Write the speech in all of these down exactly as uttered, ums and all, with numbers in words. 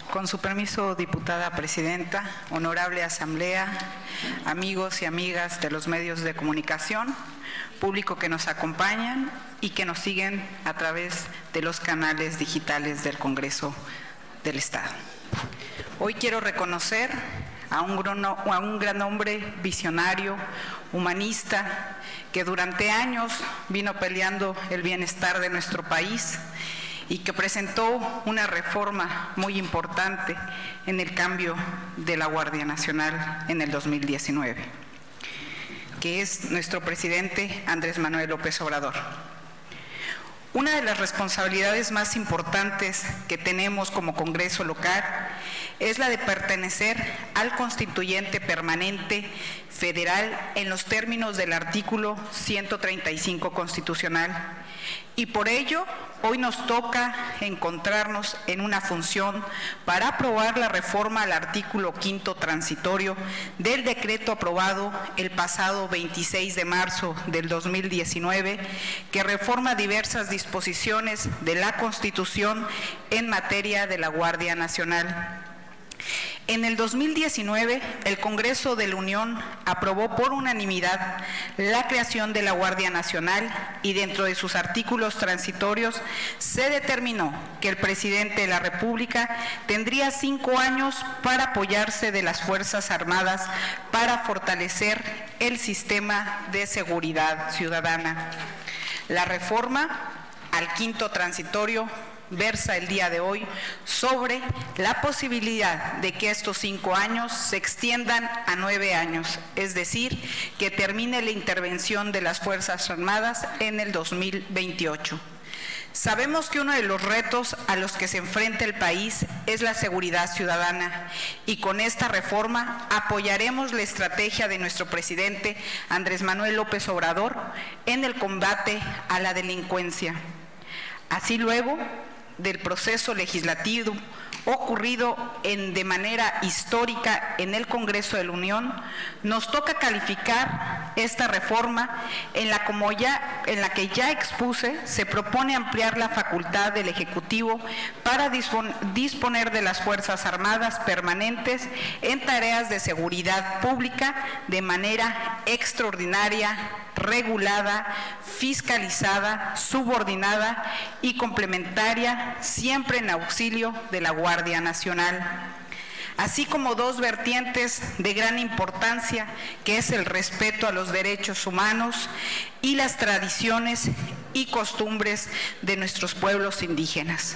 Con su permiso, diputada presidenta, honorable asamblea, amigos y amigas de los medios de comunicación, público que nos acompañan y que nos siguen a través de los canales digitales del Congreso del Estado. Hoy quiero reconocer a un gran, a un gran hombre visionario, humanista, que durante años vino peleando el bienestar de nuestro país y que presentó una reforma muy importante en el cambio de la Guardia Nacional en el dos mil diecinueve, que es nuestro presidente Andrés Manuel López Obrador. Una de las responsabilidades más importantes que tenemos como Congreso local es la de pertenecer al Constituyente Permanente Federal en los términos del artículo ciento treinta y cinco constitucional, y por ello hoy nos toca encontrarnos en una función para aprobar la reforma al artículo quinto transitorio del decreto aprobado el pasado veintiséis de marzo del dos mil diecinueve, que reforma diversas disposiciones de la Constitución en materia de la Guardia Nacional. En el dos mil diecinueve, el Congreso de la Unión aprobó por unanimidad la creación de la Guardia Nacional y dentro de sus artículos transitorios se determinó que el presidente de la República tendría cinco años para apoyarse de las Fuerzas Armadas para fortalecer el sistema de seguridad ciudadana. La reforma al quinto transitorio versa el día de hoy sobre la posibilidad de que estos cinco años se extiendan a nueve años, es decir, que termine la intervención de las Fuerzas Armadas en el dos mil veintiocho. Sabemos que uno de los retos a los que se enfrenta el país es la seguridad ciudadana y con esta reforma apoyaremos la estrategia de nuestro presidente Andrés Manuel López Obrador en el combate a la delincuencia. Así luego del proceso legislativo ocurrido en, de manera histórica en el Congreso de la Unión, nos toca calificar esta reforma en la, como ya, en la que ya expuse, se propone ampliar la facultad del Ejecutivo para dispon, disponer de las Fuerzas Armadas permanentes en tareas de seguridad pública de manera extraordinaria, regulada, fiscalizada, subordinada y complementaria, siempre en auxilio de la Guardia Nacional, así como dos vertientes de gran importancia, que es el respeto a los derechos humanos y las tradiciones y costumbres de nuestros pueblos indígenas.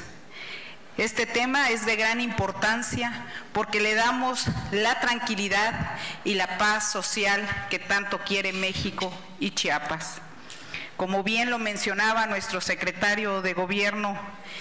Este tema es de gran importancia porque le damos la tranquilidad y la paz social que tanto quiere México y Chiapas. Como bien lo mencionaba nuestro secretario de Gobierno,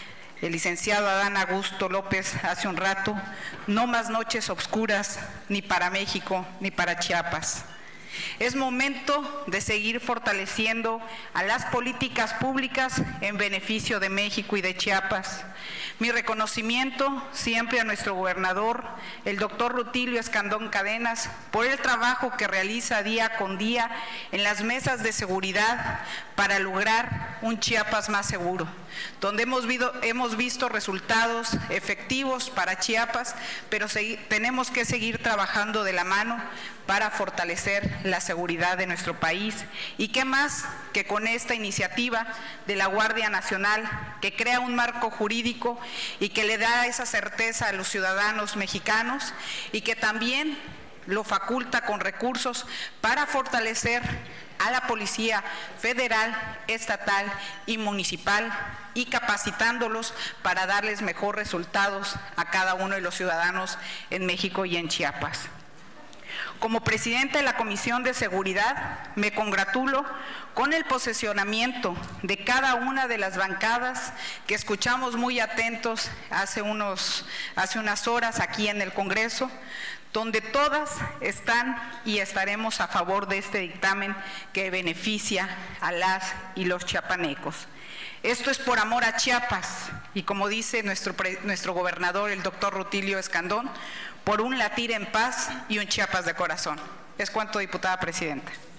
el licenciado Adán Augusto López, hace un rato, no más noches oscuras ni para México ni para Chiapas. Es momento de seguir fortaleciendo a las políticas públicas en beneficio de México y de Chiapas. Mi reconocimiento siempre a nuestro gobernador, el doctor Rutilio Escandón Cadenas, por el trabajo que realiza día con día en las mesas de seguridad para lograr un Chiapas más seguro, donde hemos visto, hemos visto resultados efectivos para Chiapas, pero se, tenemos que seguir trabajando de la mano para fortalecer la seguridad de nuestro país. Y qué más que con esta iniciativa de la Guardia Nacional, que crea un marco jurídico y que le da esa certeza a los ciudadanos mexicanos y que también lo faculta con recursos para fortalecer a la Policía Federal, Estatal y Municipal y capacitándolos para darles mejor resultados a cada uno de los ciudadanos en México y en Chiapas. Como presidenta de la Comisión de Seguridad, me congratulo con el posicionamiento de cada una de las bancadas que escuchamos muy atentos hace, unos, hace unas horas aquí en el Congreso, donde todas están y estaremos a favor de este dictamen que beneficia a las y los chiapanecos. Esto es por amor a Chiapas y, como dice nuestro, nuestro gobernador, el doctor Rutilio Escandón, por un latir en paz y un Chiapas de corazón. Es cuanto, diputada presidenta.